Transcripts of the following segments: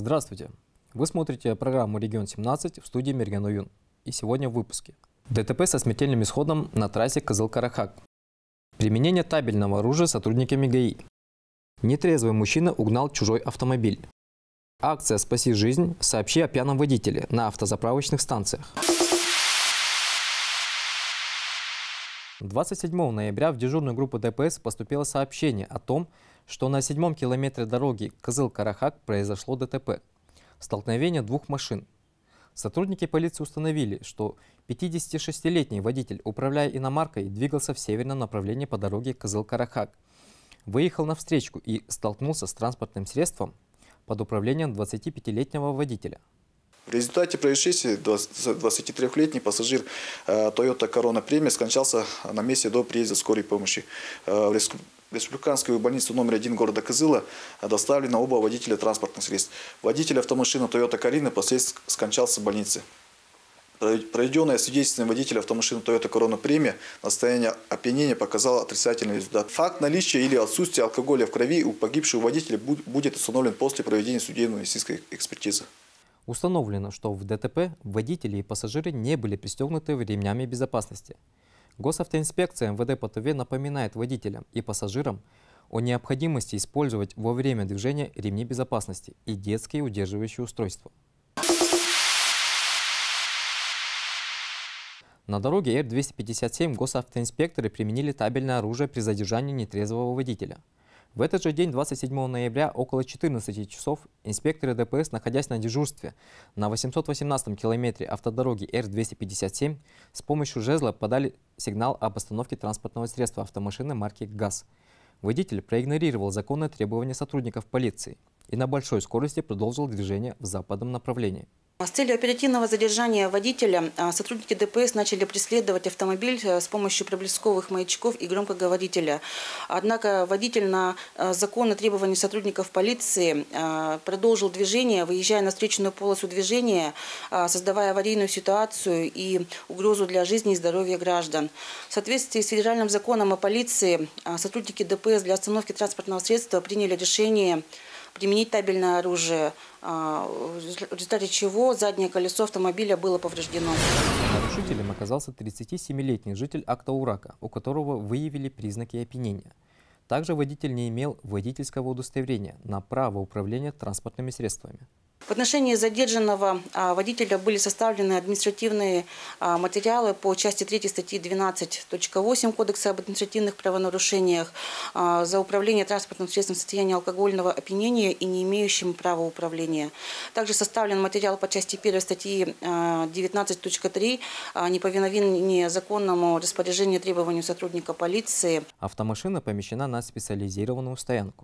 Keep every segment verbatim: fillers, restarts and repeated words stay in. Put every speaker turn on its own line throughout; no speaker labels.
Здравствуйте! Вы смотрите программу «Регион семнадцать» в студии Мерген Оюн. И сегодня в выпуске. ДТП со смертельным исходом на трассе Кызыл-Карахак. Применение табельного оружия сотрудниками ГАИ. Нетрезвый мужчина угнал чужой автомобиль. Акция «Спаси жизнь. Сообщи о пьяном водителе» на автозаправочных станциях. двадцать седьмого ноября в дежурную группу ДПС поступило сообщение о том, что на седьмом километре дороги Кызыл-Карахак произошло ДТП. Столкновение двух машин. Сотрудники полиции установили, что пятидесятишестилетний водитель, управляя иномаркой, двигался в северном направлении по дороге Кызыл-Карахак. Выехал на встречку и столкнулся с транспортным средством под управлением двадцатипятилетнего водителя.
В результате происшествия двадцатитрёхлетний пассажир Toyota Corona Premium скончался на месте до приезда скорой помощи. В республиканскую больницу номер один города Кызыла доставлено оба водителя транспортных средств. Водитель автомашины Toyota Corina впоследствии скончался в больнице. Проведенное свидетельствование водителя автомашины Toyota Corona Premium на состояние опьянения показало отрицательный результат. Факт наличия или отсутствия алкоголя в крови у погибшего водителя будет установлен после проведения судебно-медицинской экспертизы.
Установлено, что в ДТП водители и пассажиры не были пристегнуты ремнями безопасности. Госавтоинспекция МВД по Туве напоминает водителям и пассажирам о необходимости использовать во время движения ремни безопасности и детские удерживающие устройства. На дороге Р двести пятьдесят семь госавтоинспекторы применили табельное оружие при задержании нетрезвого водителя. В этот же день, двадцать седьмого ноября, около четырнадцати часов, инспекторы ДПС, находясь на дежурстве на восемьсот восемнадцатом километре автодороги Р двести пятьдесят семь, с помощью жезла подали сигнал об остановке транспортного средства автомашины марки ГАЗ. Водитель проигнорировал законные требования сотрудников полиции и на большой скорости продолжил движение в западном направлении.
С целью оперативного задержания водителя сотрудники ДПС начали преследовать автомобиль с помощью проблесковых маячков и громкоговорителя. Однако водитель на законные требования сотрудников полиции продолжил движение, выезжая на встречную полосу движения, создавая аварийную ситуацию и угрозу для жизни и здоровья граждан. В соответствии с федеральным законом о полиции сотрудники ДПС для остановки транспортного средства приняли решение применить табельное оружие, в результате чего заднее колесо автомобиля было повреждено.
Нарушителем оказался тридцатисемилетний житель Актаурака, у которого выявили признаки опьянения. Также водитель не имел водительского удостоверения на право управления транспортными средствами.
В отношении задержанного водителя были составлены административные материалы по части третьей статьи двенадцать точка восемь Кодекса об административных правонарушениях за управление транспортным средством в состоянии алкогольного опьянения и не имеющим права управления. Также составлен материал по части первой статьи девятнадцать точка три неповиновение законному распоряжению требованию сотрудника полиции.
Автомашина помещена на специализированную стоянку.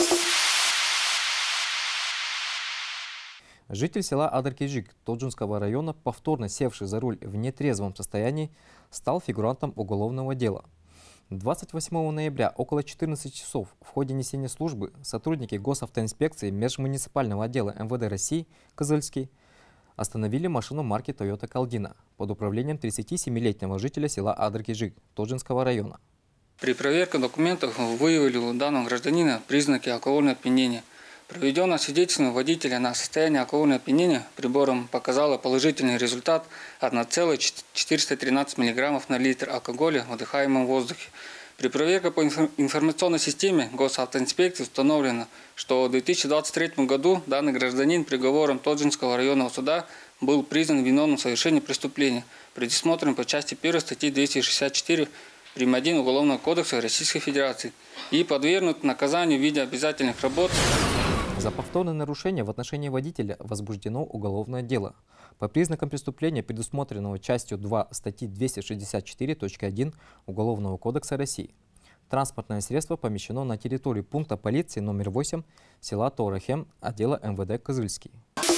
Житель села Адаркежик Тоджинского района, повторно севший за руль в нетрезвом состоянии, стал фигурантом уголовного дела. двадцать восьмого ноября около четырнадцати часов в ходе несения службы сотрудники госавтоинспекции межмуниципального отдела МВД России Кызыльский остановили машину марки Toyota Калдина под управлением тридцатисемилетнего жителя села Адаркежик Тоджинского района.
При проверке документов выявили у данного гражданина признаки алкогольного опьянения. Проведенное свидетельствование водителя на состояние алкогольного опьянения прибором показало положительный результат одна целая четыреста тринадцать миллиграммов на литр алкоголя в вдыхаемом воздухе. При проверке по информационной системе госавтоинспекции установлено, что в две тысячи двадцать третьем году данный гражданин приговором Тоджинского районного суда был признан виновным в совершении преступления, предусмотренным по части первой статьи двести шестьдесят четыре прим. один Уголовного кодекса Российской Федерации и подвергнут наказанию в виде обязательных работ.
За повторное нарушение в отношении водителя возбуждено уголовное дело. По признакам преступления, предусмотренного частью два статьи двести шестьдесят четыре точка один Уголовного кодекса России. Транспортное средство помещено на территории пункта полиции номер восемь села Торахем отдела МВД Кызыльский.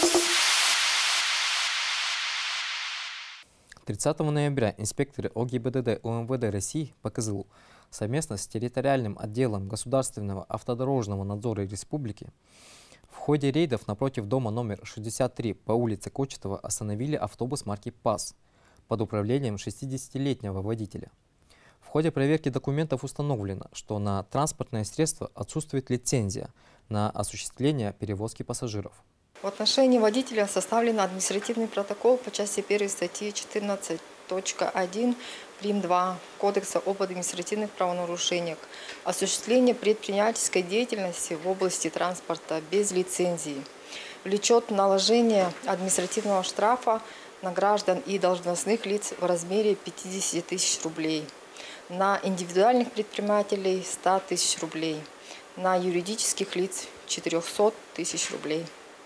тридцатого ноября инспекторы ОГИБДД УМВД России по Кызылу совместно с территориальным отделом Государственного автодорожного надзора Республики в ходе рейдов напротив дома номер шестьдесят три по улице Кочетова остановили автобус марки ПАЗ под управлением шестидесятилетнего водителя. В ходе проверки документов установлено, что на транспортное средство отсутствует лицензия на осуществление перевозки пассажиров.
В отношении водителя составлен административный протокол по части первой статьи четырнадцать точка один прим. два Кодекса об административных правонарушениях. Осуществление предпринимательской деятельности в области транспорта без лицензии влечет наложение административного штрафа на граждан и должностных лиц в размере пятидесяти тысяч рублей, на индивидуальных предпринимателей ста тысяч рублей, на юридических лиц четырехсот тысяч рублей.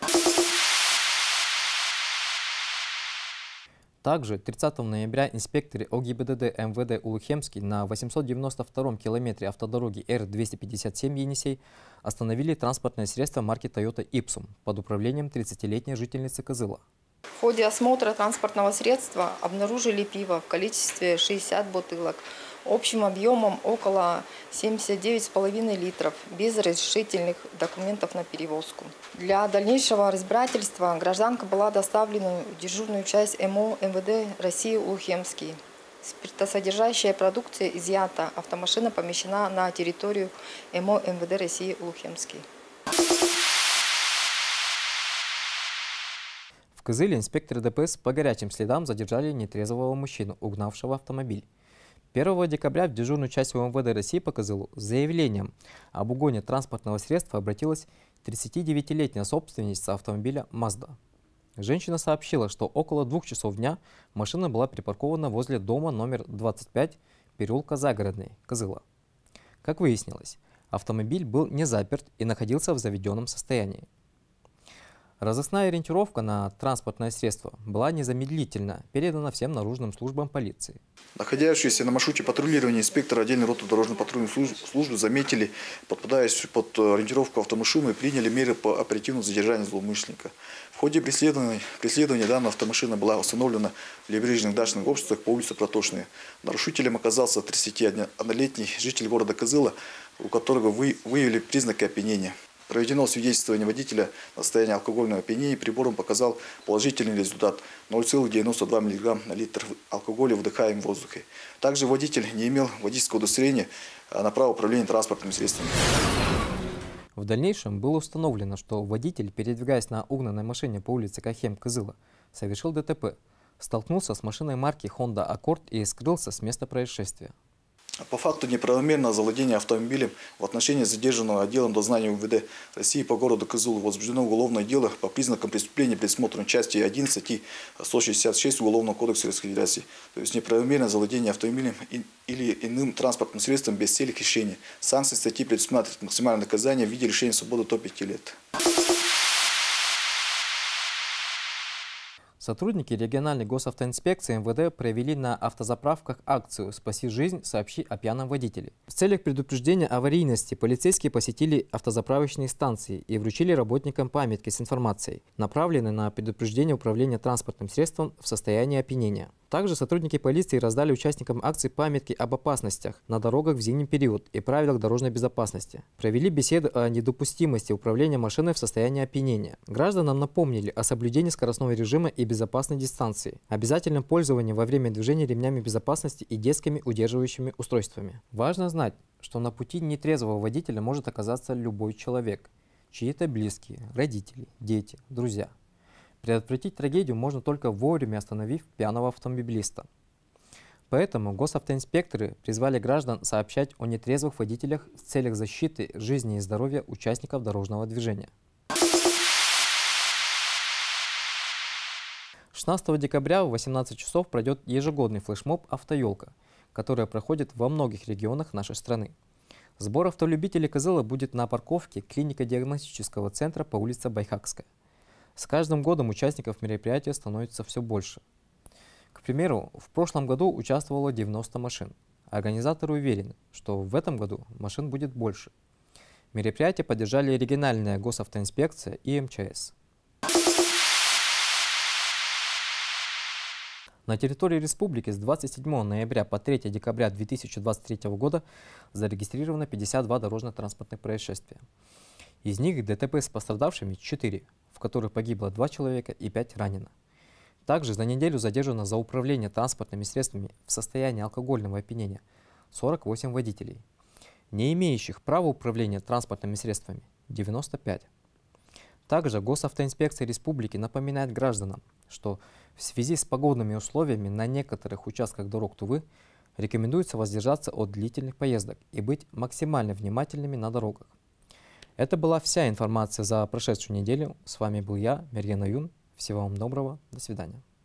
Также тридцатого ноября инспекторы ОГИБДД МВД Улухемский на восемьсот девяносто втором километре автодороги Р двести пятьдесят семь Енисей остановили транспортное средство марки Toyota Ipsum под управлением тридцатилетней жительницы Кызыла.
В ходе осмотра транспортного средства обнаружили пиво в количестве шестидесяти бутылок общим объемом около семидесяти девяти с половиной литров без разрешительных документов на перевозку. Для дальнейшего разбирательства гражданка была доставлена в дежурную часть МО МВД России Улухемский. Спиртосодержащая продукция изъята, автомашина помещена на территорию МО МВД России Улухемский.
В Кызыле инспекторы ДПС по горячим следам задержали нетрезвого мужчину, угнавшего автомобиль. первого декабря в дежурную часть УМВД России по Кызылу с заявлением об угоне транспортного средства обратилась тридцатидевятилетняя собственница автомобиля Mazda. Женщина сообщила, что около двух часов дня машина была припаркована возле дома номер двадцать пять переулка Загородный, Кызыла. Как выяснилось, автомобиль был не заперт и находился в заведенном состоянии. Разыскная ориентировка на транспортное средство была незамедлительно передана всем наружным службам полиции.
Находящиеся на маршруте патрулирования инспекторы отдельной роты дорожно-патрульной службы заметили подпадающую под ориентировку автомашину и приняли меры по оперативному задержанию злоумышленника. В ходе преследования, преследования данная автомашина была установлена в левобережных дачных обществах по улице Протошная. Нарушителем оказался тридцатиоднолетний житель города Кызыла, у которого вы, выявили признаки опьянения. Проведено свидетельствование водителя на состояние алкогольного опьянения, прибором показал положительный результат ноль целых девяносто два миллиграмма на литр алкоголя в вдыхаемом воздухе. Также водитель не имел водительского удостоверения на право управления транспортными средствами.
В дальнейшем было установлено, что водитель, передвигаясь на угнанной машине по улице Кахем-Кызыла, совершил ДТП, столкнулся с машиной марки Honda Accord и скрылся с места происшествия.
По факту неправомерного завладения автомобилем в отношении задержанного отделом дознания МВД России по городу Кызылу возбуждено уголовное дело по признакам преступления, предусмотренной части одиннадцать статьи сто шестьдесят шесть Уголовного кодекса Российской Федерации. То есть неправомерное завладение автомобилем или иным транспортным средством без цели хищения. Санкции статьи предусматривают максимальное наказание в виде лишения свободы до пяти лет.
Сотрудники региональной госавтоинспекции МВД провели на автозаправках акцию «Спаси жизнь, сообщи о пьяном водителе». В целях предупреждения аварийности полицейские посетили автозаправочные станции и вручили работникам памятки с информацией, направленной на предупреждение управления транспортным средством в состоянии опьянения. Также сотрудники полиции раздали участникам акции памятки об опасностях на дорогах в зимний период и правилах дорожной безопасности. Провели беседы о недопустимости управления машиной в состоянии опьянения. Гражданам напомнили о соблюдении скоростного режима и безопасной дистанции, обязательном пользовании во время движения ремнями безопасности и детскими удерживающими устройствами. Важно знать, что на пути нетрезвого водителя может оказаться любой человек, чьи-то близкие, родители, дети, друзья. Предотвратить трагедию можно только вовремя остановив пьяного автомобилиста. Поэтому госавтоинспекторы призвали граждан сообщать о нетрезвых водителях в целях защиты жизни и здоровья участников дорожного движения. шестнадцатого декабря в восемнадцать часов пройдет ежегодный флешмоб «Автоелка», который проходит во многих регионах нашей страны. Сбор автолюбителей Кызыла будет на парковке клинико-диагностического центра по улице Байхакская. С каждым годом участников мероприятия становится все больше. К примеру, в прошлом году участвовало девяносто машин. Организаторы уверены, что в этом году машин будет больше. Мероприятие поддержали региональная госавтоинспекция и эм че эс. На территории республики с двадцать седьмого ноября по третьего декабря две тысячи двадцать третьего года зарегистрировано пятьдесят два дорожно-транспортных происшествия. Из них ДТП с пострадавшими четыре, в которых погибло два человека и пять ранено. Также за неделю задержано за управление транспортными средствами в состоянии алкогольного опьянения сорок восемь водителей, не имеющих права управления транспортными средствами девяносто пять. Также Госавтоинспекция Республики напоминает гражданам, что в связи с погодными условиями на некоторых участках дорог Тувы рекомендуется воздержаться от длительных поездок и быть максимально внимательными на дорогах. Это была вся информация за прошедшую неделю. С вами был я, Мерген Аюн. Всего вам доброго. До свидания.